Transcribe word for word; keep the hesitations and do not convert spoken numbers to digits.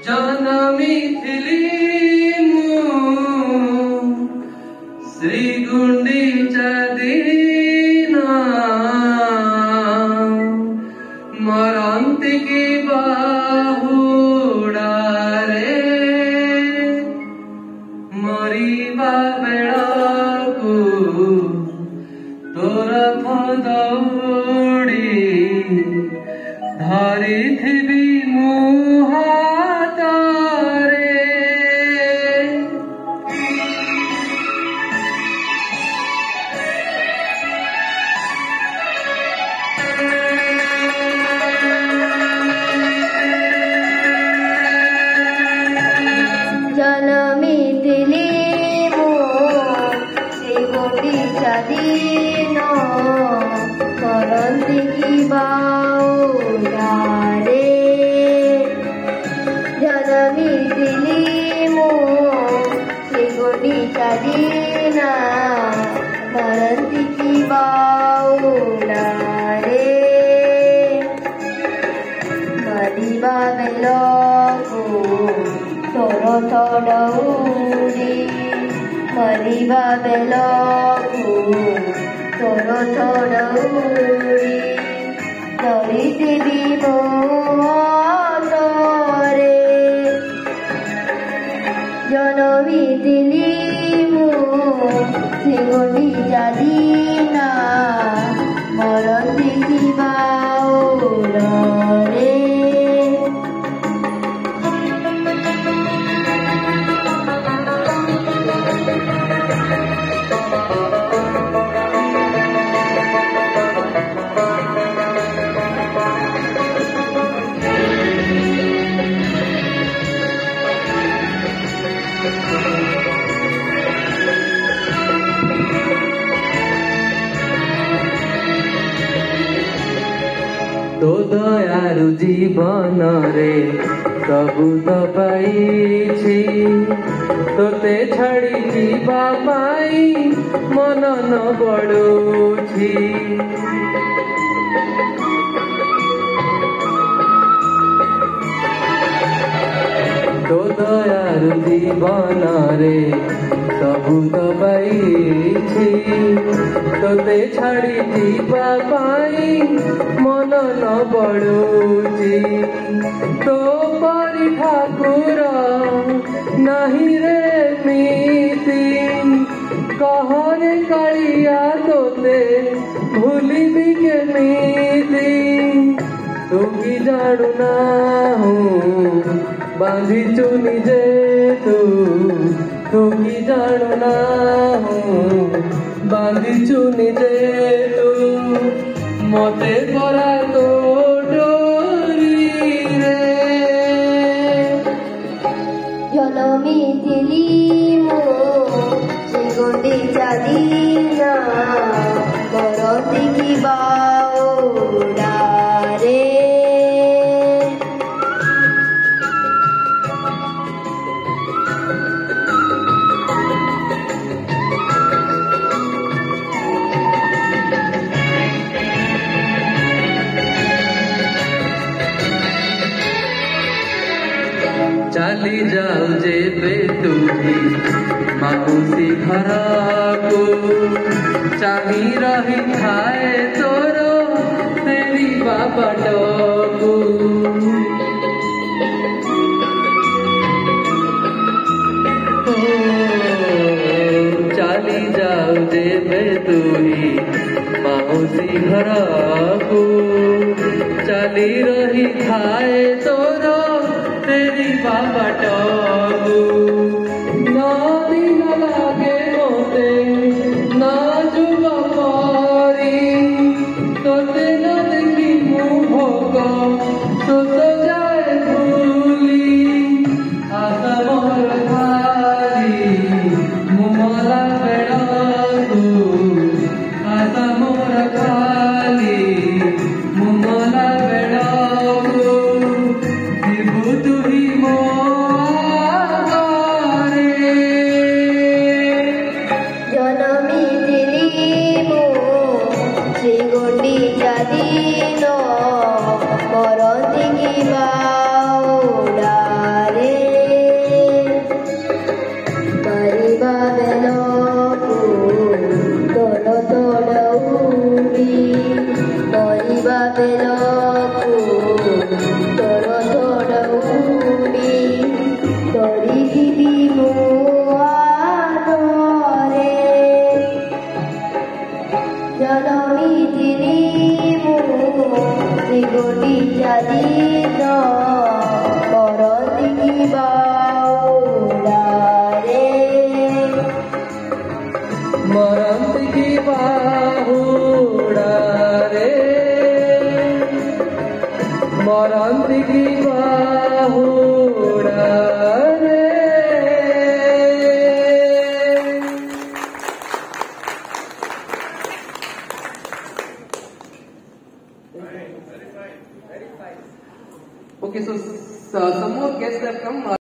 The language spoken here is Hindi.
ଜନମିଥିଲି ମୁଁ ଶ୍ରୀ ଗୁଣ୍ଡିଚା ଦିନ ମରନ୍ତି କି ବାହୁଡ଼ାରେ ମରିବା ବେଳକୁ ତୋର ଦୌଡ଼ି ଧରିଥିବି ମୁଁ ହାତରେ। ଜନମିଥିଲି ମୁଁ ଶ୍ରୀ ଗୁଣ୍ଡିଚା ଦିନ କରନ୍ତି କି ବାହୁଡ଼ାରେ। ଜନମିଥିଲି ମୁଁ ଶ୍ରୀ ଗୁଣ୍ଡିଚା ଦିନ କରନ୍ତି କି ବାହୁଡ଼ାରେ। ମରିବା ବେଳକୁ ତୋର ଦୌଡ଼ି ମରିବା ବେଳକୁ ତୋର ଦୌଡ଼ି ଧରିଥିବି ମୋ ହାତରେ। ଜନମିଥିଲି ମୁଁ ଶ୍ରୀ ଗୁଣ୍ଡିଚା ଦିନ ମରନ୍ତି କି ବାହୁଡ଼ାରେ। तो दयालु जीवन रे सबु तो पाइछि तोते छाड़ी जीवा पाई मन न बड़ुछि। तो दयालु जीवन रे सबु तो पाइछि तोते छाड़ी जीवा पाई मन न बड़ुछि। तो परि ठाकुर नहीं रे मीति कहरे कालिया तोते भूलिबी केमिति। तू कि जाणु नाहु बांधिचु निजे तू तू कि जाणु नाहु बांधिचु निजे तू मते परा तो डोरी रे। ଜନମିଥିଲି ମୁଁ ଶ୍ରୀ ଗୁଣ୍ଡିଚା ଦିନ କରନ୍ତି କି ବାହୁଡ଼ାରେ। चली जाऊ जेबे तुही माउसी घर को चाही रही थाए तोरो तेरी बाबाट को। चली जाऊ जेबे तुही माउसी घर को चली रही थाए तोरो तेरी बाबाट को। ना दिन लागे मोते ना जुग परी तोते न देखी मु भोग तो तो जाए भूली आशा मोर खाली मु मला बेड़ाकू आशा मोर खाली मु मला बेड़ाकू तू ही मो वेलकम।